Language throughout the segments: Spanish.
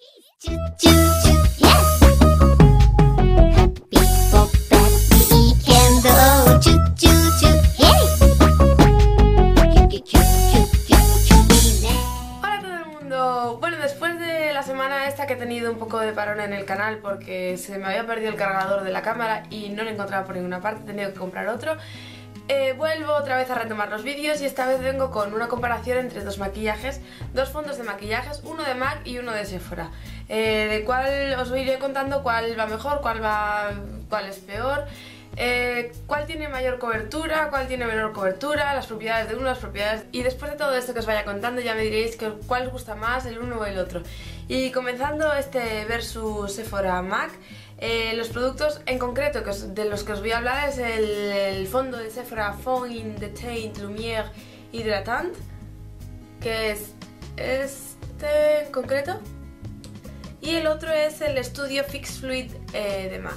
Bueno, después de la semana esta que he tenido un poco de parón en el canal porque se me había perdido el cargador de la cámara y no lo encontraba por ninguna parte, he tenido que comprar otro. Vuelvo otra vez a retomar los vídeos y esta vez vengo con una comparación entre dos maquillajes, dos fondos de maquillajes, uno de MAC y uno de Sephora, de cuál os iré contando cuál va mejor, cuál es peor, cuál tiene mayor cobertura, cuál tiene menor cobertura, las propiedades de uno, las propiedades... Y después de todo esto que os vaya contando ya me diréis cuál os gusta más, el uno o el otro. Y comenzando este versus Sephora MAC, los productos en concreto de los que os voy a hablar es el fondo de Sephora Fond in the Teint Lumière Hydratant, que es este en concreto, y el otro es el Studio Fix Fluid de MAC.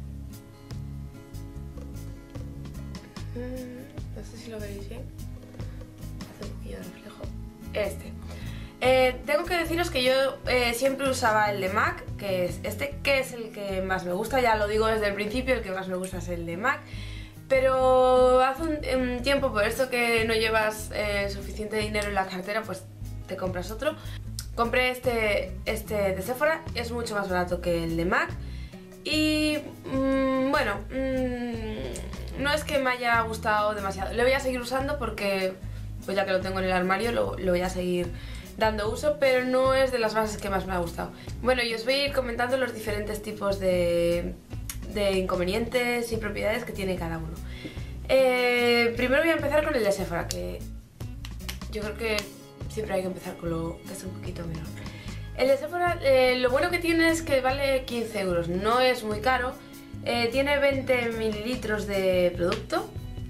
No sé si lo veréis bien, hace un poquillo de reflejo. Tengo que deciros que yo siempre usaba el de MAC, que es este, que es el que más me gusta, ya lo digo desde el principio, el que más me gusta es el de MAC. Pero hace un tiempo, por esto que no llevas suficiente dinero en la cartera, pues te compras otro. Compré este de Sephora, es mucho más barato que el de MAC. Y bueno, no es que me haya gustado demasiado. Lo voy a seguir usando porque, pues ya que lo tengo en el armario, lo voy a seguir dando uso, pero no es de las bases que más me ha gustado. Bueno, y os voy a ir comentando los diferentes tipos de inconvenientes y propiedades que tiene cada uno. Primero voy a empezar con el de Sephora, que yo creo que siempre hay que empezar con lo que es un poquito menor. El de Sephora, lo bueno que tiene es que vale 15 euros, no es muy caro. Tiene 20 mililitros de producto.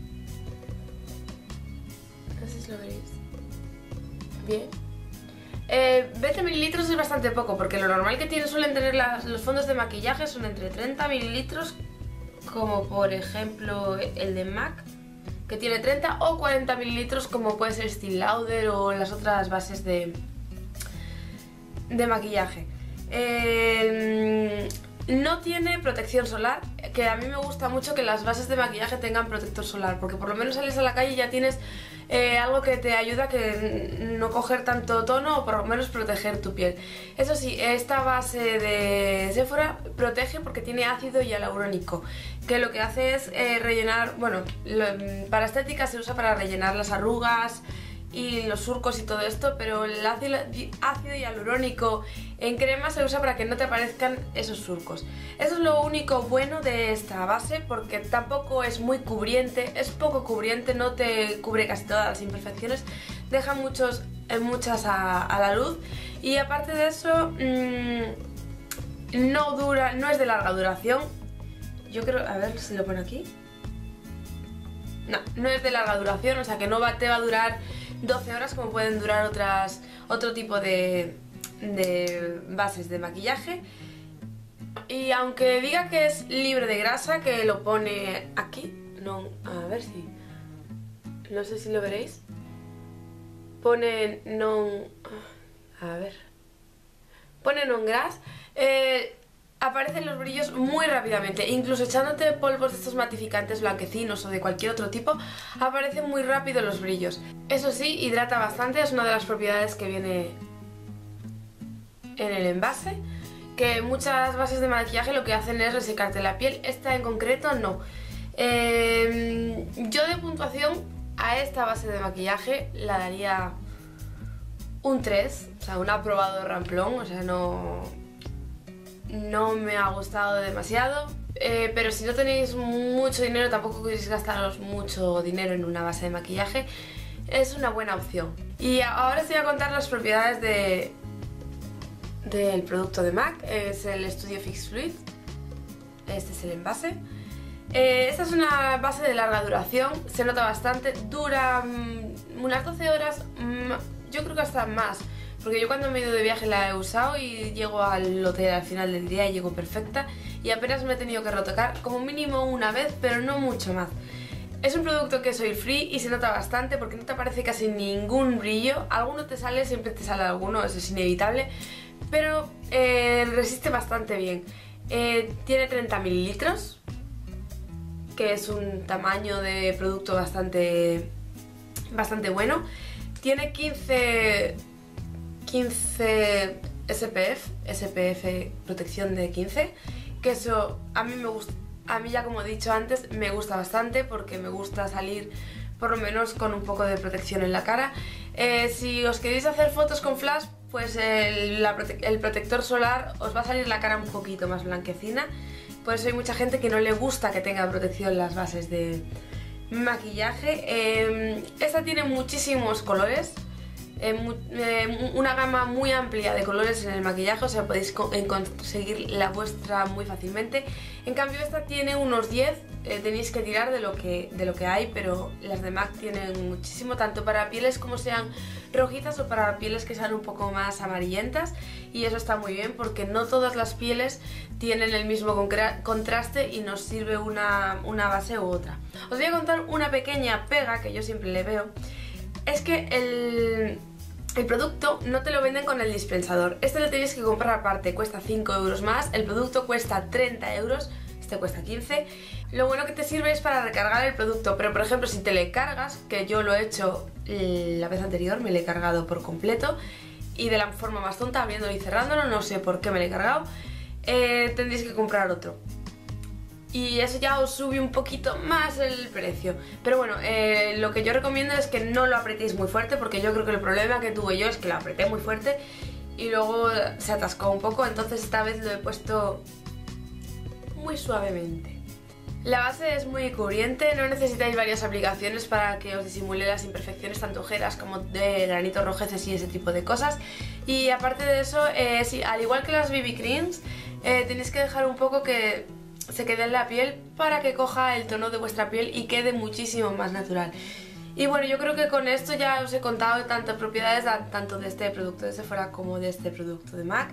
No sé si lo veréis bien. 20 mililitros es bastante poco, porque lo normal que suelen tener los fondos de maquillaje son entre 30 mililitros, como por ejemplo el de MAC, que tiene 30, o 40 mililitros como puede ser Estée Lauder o las otras bases de maquillaje. No tiene protección solar, que a mí me gusta mucho que las bases de maquillaje tengan protector solar, porque por lo menos sales a la calle y ya tienes algo que te ayuda a que no coger tanto tono o por lo menos proteger tu piel. Eso sí, esta base de Sephora protege porque tiene ácido hialurónico, que lo que hace es rellenar, bueno, para estética se usa para rellenar las arrugas y los surcos y todo esto, pero el ácido hialurónico en crema se usa para que no te aparezcan esos surcos. Eso es lo único bueno de esta base, porque tampoco es muy cubriente, es poco cubriente, no te cubre casi todas las imperfecciones, deja muchas a la luz, y aparte de eso no es de larga duración. Yo creo, a ver si lo pone aquí. No es de larga duración, o sea que te va a durar 12 horas como pueden durar otro tipo de bases de maquillaje. Y aunque diga que es libre de grasa, que lo pone aquí, a ver si... no sé si lo veréis. Pone pone non gras. Aparecen los brillos muy rápidamente, incluso echándote polvos de estos matificantes blanquecinos o de cualquier otro tipo, aparecen muy rápido los brillos. Eso sí, hidrata bastante, es una de las propiedades que viene en el envase, que muchas bases de maquillaje lo que hacen es resecarte la piel, esta en concreto no. Yo de puntuación a esta base de maquillaje la daría un 3, o sea, un aprobado ramplón, o sea, no me ha gustado demasiado, pero si no tenéis mucho dinero, tampoco queréis gastaros mucho dinero en una base de maquillaje, es una buena opción. Y ahora os voy a contar las propiedades del producto de MAC. Es el Studio Fix Fluid, este es el envase. Esta es una base de larga duración, se nota bastante, dura unas 12 horas, yo creo que hasta más. Porque yo cuando me he ido de viaje la he usado y llego al hotel al final del día y llego perfecta, y apenas me he tenido que retocar como mínimo una vez, pero no mucho más. Es un producto que es oil free y se nota bastante porque no te aparece casi ningún brillo. Alguno te sale, siempre te sale alguno, eso es inevitable, pero resiste bastante bien. Tiene 30 mililitros, que es un tamaño de producto bastante bueno. Tiene 15 SPF, protección de 15, que eso a mí me gusta. A mí, ya como he dicho antes, me gusta bastante porque me gusta salir por lo menos con un poco de protección en la cara. Si os queréis hacer fotos con flash, pues el protector solar os va a salir la cara un poquito más blanquecina. Por eso hay mucha gente que no le gusta que tenga protección las bases de maquillaje. Esta tiene muchísimos colores. Una gama muy amplia de colores en el maquillaje, o sea, podéis conseguir la vuestra muy fácilmente. En cambio esta tiene unos 10, tenéis que tirar de lo que hay, pero las de MAC tienen muchísimo, tanto para pieles como sean rojizas o para pieles que sean un poco más amarillentas, y eso está muy bien porque no todas las pieles tienen el mismo contraste y nos sirve una base u otra. Os voy a contar una pequeña pega que yo siempre le veo. Es que el producto no te lo venden con el dispensador. Este lo tienes que comprar aparte, cuesta 5 euros más. El producto cuesta 30 euros, este cuesta 15. Lo bueno que te sirve es para recargar el producto, pero por ejemplo si te le cargas, que yo lo he hecho la vez anterior, me lo he cargado por completo y de la forma más tonta, abriéndolo y cerrándolo, no sé por qué me lo he cargado, tendréis que comprar otro. Y eso ya os sube un poquito más el precio. Pero bueno, lo que yo recomiendo es que no lo apretéis muy fuerte, porque yo creo que el problema que tuve yo es que lo apreté muy fuerte y luego se atascó un poco, entonces esta vez lo he puesto muy suavemente. La base es muy cubriente, no necesitáis varias aplicaciones para que os disimule las imperfecciones, tanto ojeras como de granitos, rojeces y ese tipo de cosas. Y aparte de eso, sí, al igual que las BB Creams, tenéis que dejar un poco que se quede en la piel para que coja el tono de vuestra piel y quede muchísimo más natural. Y bueno, yo creo que con esto ya os he contado tantas propiedades tanto de este producto de Sephora como de este producto de MAC.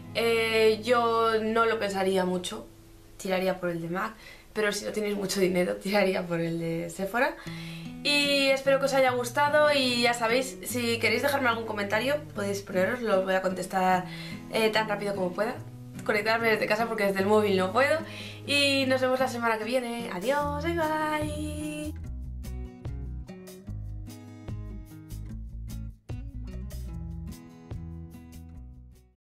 Yo no lo pensaría mucho, tiraría por el de MAC, pero si no tenéis mucho dinero tiraría por el de Sephora. Y espero que os haya gustado y ya sabéis, si queréis dejarme algún comentario podéis poneros, lo voy a contestar tan rápido como pueda. Conectarme desde casa porque desde el móvil no puedo. Y nos vemos la semana que viene. Adiós, bye bye.